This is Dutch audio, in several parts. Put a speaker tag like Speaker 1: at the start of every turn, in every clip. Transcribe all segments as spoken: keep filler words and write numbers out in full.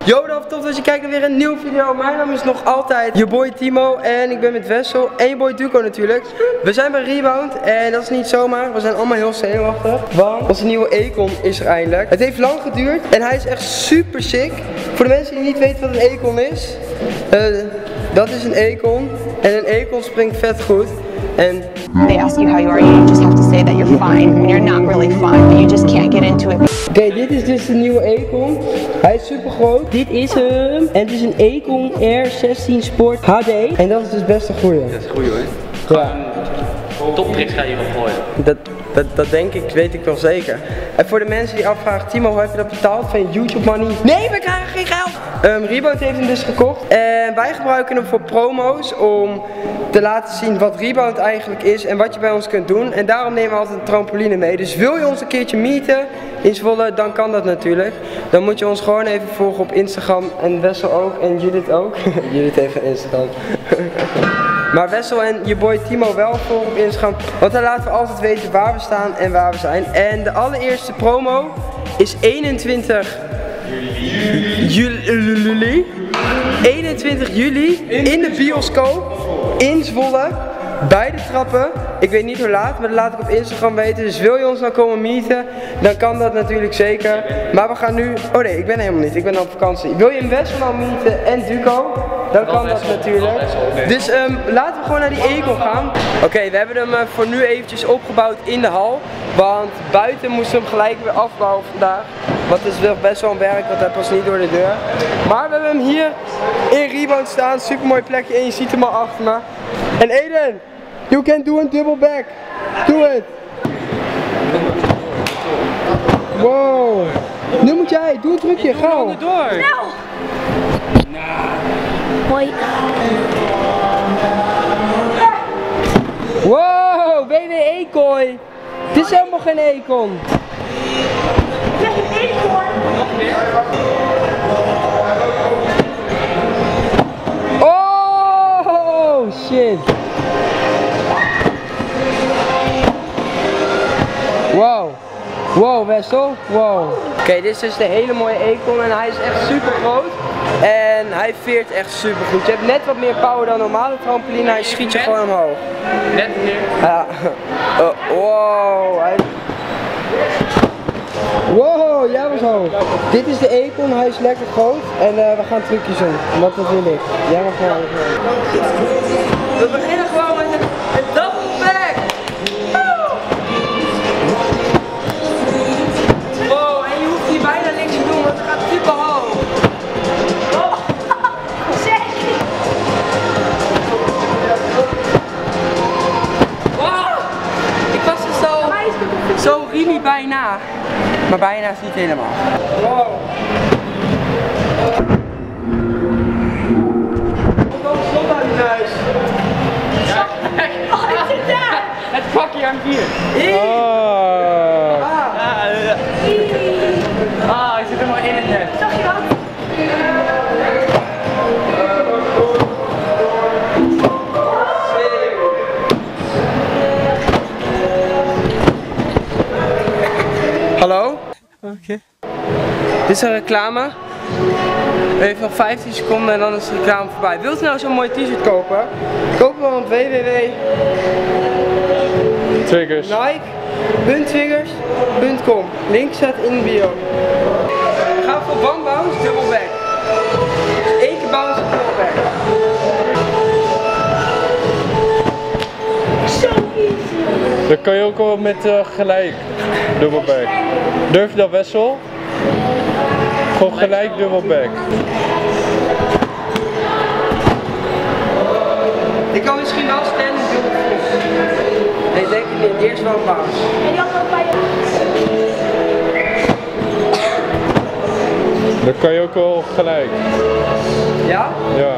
Speaker 1: Yo, dat tof dat je kijkt naar weer een nieuwe video. Mijn naam is nog altijd je boy Timo en ik ben met Wessel en je boy Duco natuurlijk. We zijn bij Rebound en dat is niet zomaar, we zijn allemaal heel zenuwachtig. Want onze nieuwe Econ is er eindelijk. Het heeft lang geduurd en hij is echt super sick. Voor de mensen die niet weten wat een Econ is, uh, dat is een Econ en een Econ springt vet goed. En
Speaker 2: they ask you how you are, you just have to say that you're fine when you're not really fine, but you just can't get into it.
Speaker 1: Oké, okay, dit is dus de nieuwe Econ. Hij is super groot. Dit is hem. En het is een Econ R zestien Sport H D. En dat is dus best een goeie.
Speaker 3: Dat is een goeie hoor.
Speaker 1: Ja.
Speaker 3: Toptricks ga je hierop gooien.
Speaker 1: Dat, dat, dat denk ik, weet ik wel zeker. En voor de mensen die afvragen, Timo, hoe heb je dat betaald van je YouTube money? Nee, we krijgen geen geld! Um, Rebound heeft hem dus gekocht. En wij gebruiken hem voor promo's om te laten zien wat Rebound eigenlijk is en wat je bij ons kunt doen. En daarom nemen we altijd een trampoline mee. Dus wil je ons een keertje meeten in Zwolle, dan kan dat natuurlijk. Dan moet je ons gewoon even volgen op Instagram. En Wessel ook en Judith ook. Judith heeft een Instagram. Maar Wessel en je boy Timo wel volgen op Instagram. Want dan laten we altijd weten waar we staan en waar we zijn. En de allereerste promo is eenentwintig juli. eenentwintig juli in de bioscoop in Zwolle. Bij de trappen. Ik weet niet hoe laat, maar dat laat ik op Instagram weten. Dus wil je ons nou komen meeten, dan kan dat natuurlijk zeker. Maar we gaan nu... Oh nee, ik ben helemaal niet. Ik ben op vakantie. Wil je een Wessel nou meeten en Duco? Dan kan dat natuurlijk. Dus um, laten we gewoon naar die Econ gaan. Oké, okay, we hebben hem uh, voor nu eventjes opgebouwd in de hal. Want buiten moesten we hem gelijk weer afbouwen vandaag. Want het is wel best wel een werk, want hij past niet door de deur. Maar we hebben hem hier in Rebound staan. Super mooi plekje en je ziet hem al achter me. En Eden, you can do a double back. Do it. Wow. Nu moet jij, doe een trucje, gauw.
Speaker 4: Snel. Hoi.
Speaker 1: Wow, B W E-kooi. Het is helemaal geen Econ.
Speaker 4: Het is een Econ.
Speaker 1: Oh, shit. Wow. Wow, Wessel. Wow. Oké, okay, dit is dus de hele mooie Econ en hij is echt super groot. En hij veert echt super goed. Je hebt net wat meer power dan normale trampoline, hij schiet je gewoon omhoog.
Speaker 3: Net meer.
Speaker 1: Ja. Oh, wow. Hij... Wow, jij was hoog. Dit is de Econ, hij is lekker groot. En uh, we gaan trucjes doen, want dat wil ik. Jij mag gewoon. We beginnen gewoon met een, een double back. Wow, en je hoeft hier bijna niks te doen, want het gaat super hoog.
Speaker 4: Oh, zeker.
Speaker 1: Wow, ik was er zo, zo really bijna. Maar bijna is niet helemaal. Wow. Zon uit het huis.
Speaker 3: Ja.
Speaker 4: Oh, ik zit daar.
Speaker 3: Het pakje aan vier.
Speaker 1: Oh.
Speaker 3: Ah, ah, ik zit helemaal in het net.
Speaker 4: Zag je dat?
Speaker 1: Hallo? Oké. Okay. Dit is een reclame. Even nog vijftien seconden en dan is de reclame voorbij. Wilt u nou zo'n mooi t-shirt kopen? Koop hem op w w w punt
Speaker 3: Triggers.
Speaker 1: Nike punt triggers punt com. Link staat in de bio. We gaan voor one bounce, double back. Dus één keer bounce, double back.
Speaker 4: Zo easy.
Speaker 5: Dan kan je ook wel met uh, gelijk dubbelback. Durf je dat, Wessel? Gewoon gelijk dubbelback.
Speaker 1: Ik kan misschien wel stand-up dubbel flip. Nee, denk ik niet. Eerst wel een bounce.
Speaker 4: En die had ook bij je.
Speaker 5: Dan kan je ook wel gelijk.
Speaker 1: Ja?
Speaker 5: Ja.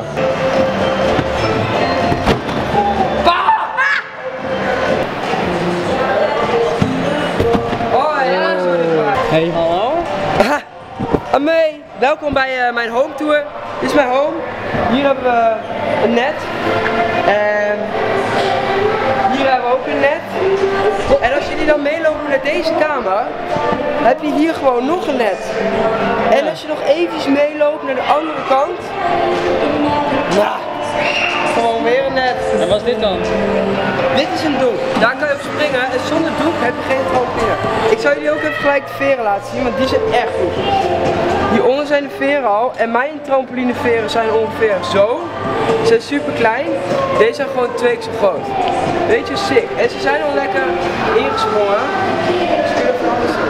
Speaker 1: Oh ja, zo dichtbij.
Speaker 5: Hey.
Speaker 1: Hallo? Amee, welkom bij uh, mijn home tour. Dit is mijn home. Hier hebben we een net. En hier hebben we ook een net. En als jullie je dan meelopen naar deze kamer, heb je hier gewoon nog een net. En als je nog eventjes meeloopt naar de andere kant, nou, gewoon weer een net.
Speaker 3: En wat is dit dan?
Speaker 1: Dit is een doek. Daar kan je op springen en zonder doek heb je geen trampoline. Ik zou jullie ook even gelijk de veren laten zien, want die zijn echt goed. Hieronder zijn de veren al en mijn trampolineveren zijn ongeveer zo. Ze zijn super klein. Deze zijn gewoon twee keer zo groot. Weet je, sick. En ze zijn al lekker ingesprongen. Dus kun je van alles doen.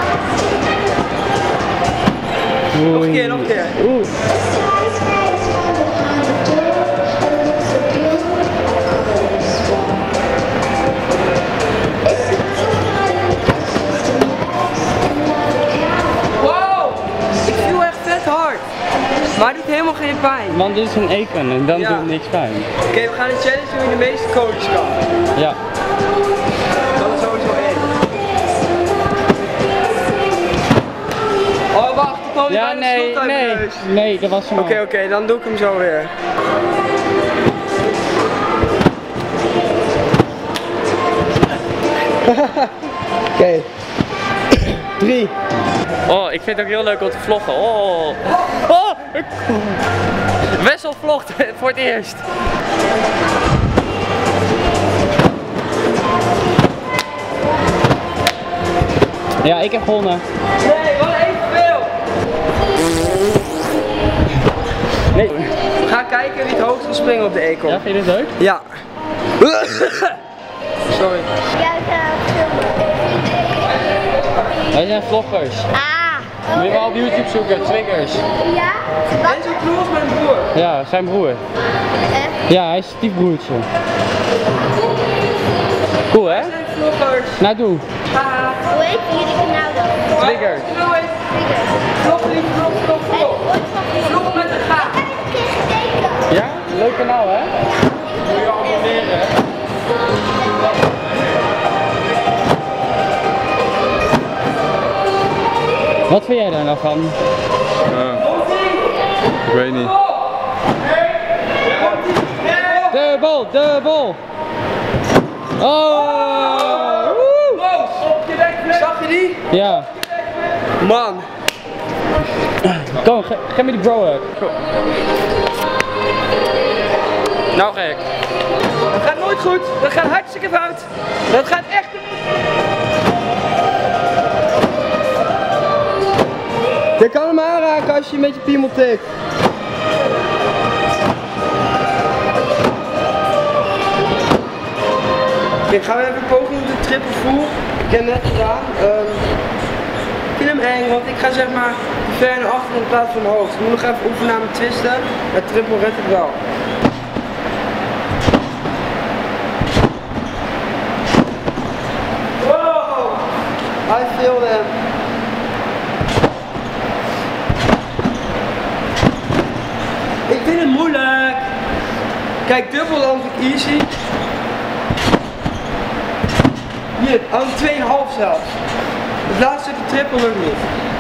Speaker 1: Nog een keer, nog een keer. Oeh. Maar het doet helemaal geen pijn.
Speaker 3: Want dit is een eken en dan
Speaker 1: Ja.
Speaker 3: doet het niks pijn.
Speaker 1: Oké, okay, we gaan een challenge doen in de meeste coaches kan.
Speaker 3: Ja.
Speaker 1: Dat is sowieso één. Oh wacht, ik kwam
Speaker 3: Ja,
Speaker 1: bijna
Speaker 3: nee,
Speaker 1: snot uit
Speaker 3: nee.
Speaker 1: mijn neus.
Speaker 3: Nee, dat was hem al.
Speaker 1: Oké, oké, okay, dan doe ik hem zo weer. Oké. Okay. Drie.
Speaker 3: Oh, ik vind het ook heel leuk om te vloggen. Oh. Oh. Wessel vlogt voor het eerst. Ja, ik heb gewonnen.
Speaker 1: Nee, wat evenveel.
Speaker 3: Nee.
Speaker 1: We gaan kijken wie het hoogst wil springen op de ekel.
Speaker 3: Ja, vind je dit leuk?
Speaker 1: Ja. Sorry.
Speaker 3: Wij zijn vloggers.
Speaker 4: Ah.
Speaker 3: Moet je wel op YouTube zoeken, Twiggers.
Speaker 4: Ja?
Speaker 1: En zo kloos als mijn broer.
Speaker 3: Ja, zijn broer.
Speaker 4: Echt?
Speaker 3: Ja, hij is stiefbroertje. Cool hè?
Speaker 1: Wij zijn vloggers.
Speaker 3: Nou doe.
Speaker 1: Haha.
Speaker 4: Hoe heet jullie kanaal dan?
Speaker 3: Twiggers.
Speaker 1: Vlog, vlog, vlog, vlog, vlog. Vlog met een G.
Speaker 4: Ik heb een keer gekeken.
Speaker 3: Ja? Leuk kanaal hè? Moet je abonneren hè? Wat vind jij daar nou van?
Speaker 5: Ja. Ik weet niet.
Speaker 3: De bal, de bal! Oh!
Speaker 1: Wow, op je bek. Zag je die?
Speaker 3: Ja.
Speaker 1: Man.
Speaker 3: Kom, ge geef me die bro hug. Nou gek.
Speaker 1: Dat gaat nooit goed. Dat gaat hartstikke fout. Dat gaat echt. Je kan hem aanraken als je met je piemel tikt. Ik ga even een poging op de triple full. Ik heb hem net gedaan. Um, ik vind hem eng, want ik ga zeg maar ver naar achter in plaats van hoog. Ik moet nog even oefenen aan mijn twisten. Maar triple red ik wel. Wow! I feel them. Ik vind het moeilijk. Kijk, dubbel land ik easy. Hier, aan twee komma vijf zelfs. Het laatste stukje triple lukt niet.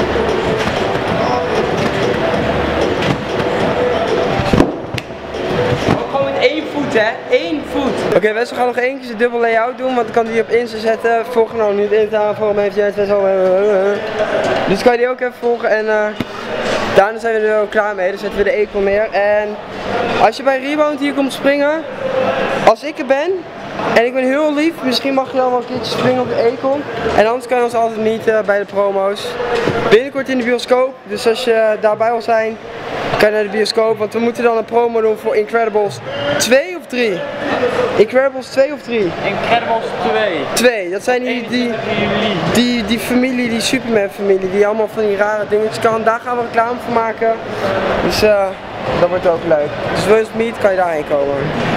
Speaker 1: Ook gewoon met één voet, hè? Eén voet. Oké, okay, Wessel gaat nog één keer zijn dubbel layout doen, want dan kan hij die op Insta zetten. Volg nou niet in te halen, voor hem heeft jij het Wessel. Dus kan je die ook even volgen en uh, daarna zijn we er wel klaar mee. Dan zetten we de ekel neer. En als je bij Rebound hier komt springen, als ik er ben, en ik ben heel lief, misschien mag je dan wel een keertje springen op de Econ. En anders kan je ons altijd niet uh, bij de promo's. Binnenkort in de bioscoop, dus als je daarbij wil zijn, kan je naar de bioscoop. Want we moeten dan een promo doen voor Incredibles twee of drie? Incredibles twee of drie?
Speaker 3: Incredibles twee.
Speaker 1: twee, dat zijn die, die, die, die familie, die Superman familie, die allemaal van die rare dingetjes kan. Daar gaan we reclame voor maken. Dus uh, dat wordt ook leuk. Dus wil je het meet, kan je daarheen komen.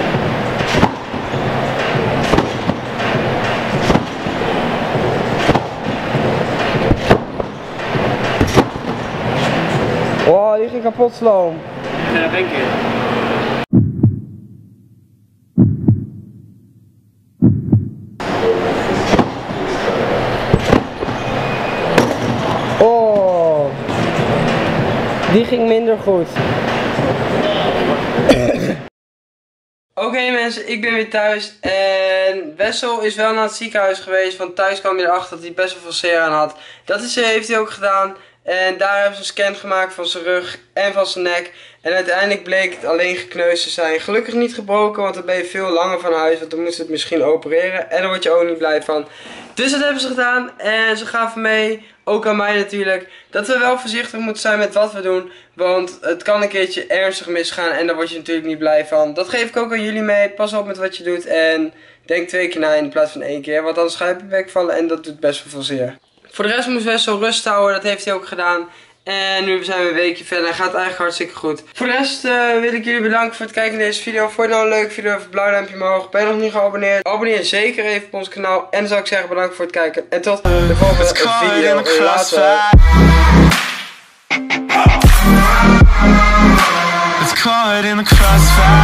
Speaker 1: Oh, die ging kapot sloom.
Speaker 3: Ja, denk ik.
Speaker 1: Oh, die ging minder goed. Oké okay, mensen, ik ben weer thuis en Wessel is wel naar het ziekenhuis geweest, want thuis kwam hij erachter dat hij best wel veel zeer aan had. Dat is, heeft hij ook gedaan en daar hebben ze een scan gemaakt van zijn rug en van zijn nek. En uiteindelijk bleek het alleen gekneusd te zijn. Gelukkig niet gebroken, want dan ben je veel langer van huis, want dan moeten ze het misschien opereren en daar word je ook niet blij van. Dus dat hebben ze gedaan en ze gaven mee, ook aan mij natuurlijk, dat we wel voorzichtig moeten zijn met wat we doen. Want het kan een keertje ernstig misgaan en daar word je natuurlijk niet blij van. Dat geef ik ook aan jullie mee, pas op met wat je doet en denk twee keer na in plaats van één keer. Want anders ga je op je bek vallen en dat doet best wel veel zeer. Voor de rest moest Wessel rust houden, dat heeft hij ook gedaan. En nu zijn we een weekje verder en gaat eigenlijk hartstikke goed. Voor de rest uh, wil ik jullie bedanken voor het kijken naar deze video. Vond je het nou een leuke video? Even een blauw duimpje omhoog. Ben je nog niet geabonneerd? Abonneer zeker even op ons kanaal. En dan zou ik zeggen bedankt voor het kijken. En tot de volgende video. Later.
Speaker 6: It's caught in the crossfire.